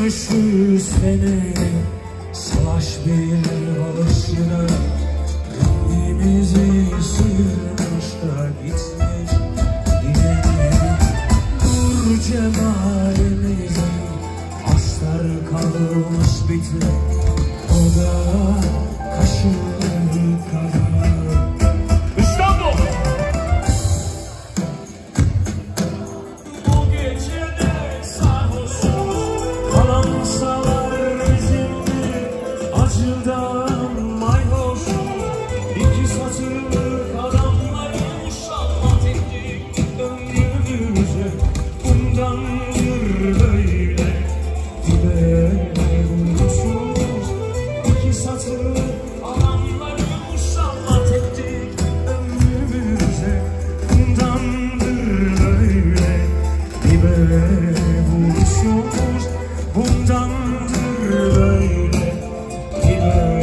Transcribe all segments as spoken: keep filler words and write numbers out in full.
şu sene salaş bir balışına rengimizi sürmüş da gitmiş yine. Nur cemalimize astar kalmış bitme, o da kaşığı kadar. İstanbul! Bu gecede sarhoşuz, kalan salar bizimdi, acıdan mayhoşuz. İki satırlık adamları şahmat ettik ömrümüze, bundandır böyle dibe vurmuşuz. İki satırlık adamları şahmat ettik ömrümüze, bundandır böyle dibe vurmuşuz. Bundandır böyle dibe.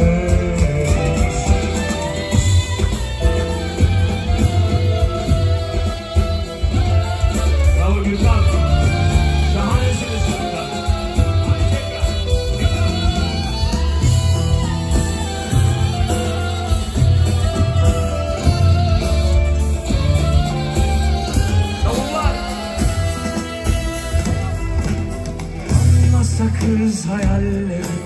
Bravo Gülkan, şahanesiniz çocuklar. Hadi tekrar. Davullar. Anlasa kız hayalleri